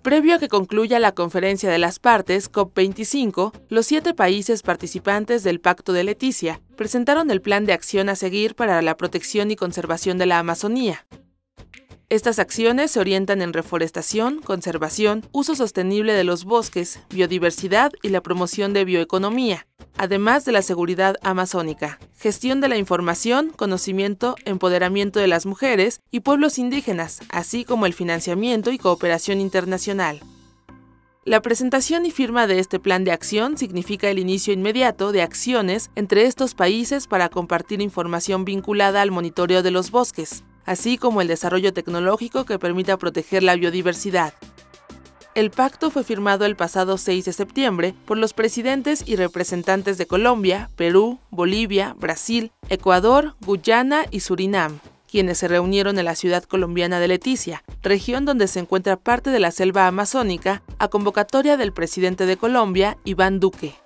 Previo a que concluya la Conferencia de las Partes, COP25, los 7 países participantes del Pacto de Leticia presentaron el plan de acción a seguir para la protección y conservación de la Amazonía. Estas acciones se orientan en reforestación, conservación, uso sostenible de los bosques, biodiversidad y la promoción de bioeconomía, además de la seguridad amazónica, gestión de la información, conocimiento, empoderamiento de las mujeres y pueblos indígenas, así como el financiamiento y cooperación internacional. La presentación y firma de este plan de acción significa el inicio inmediato de acciones entre estos países para compartir información vinculada al monitoreo de los bosques, así como el desarrollo tecnológico que permita proteger la biodiversidad. El pacto fue firmado el pasado 6 de septiembre por los presidentes y representantes de Colombia, Perú, Bolivia, Brasil, Ecuador, Guyana y Surinam, quienes se reunieron en la ciudad colombiana de Leticia, región donde se encuentra parte de la selva amazónica, a convocatoria del presidente de Colombia, Iván Duque.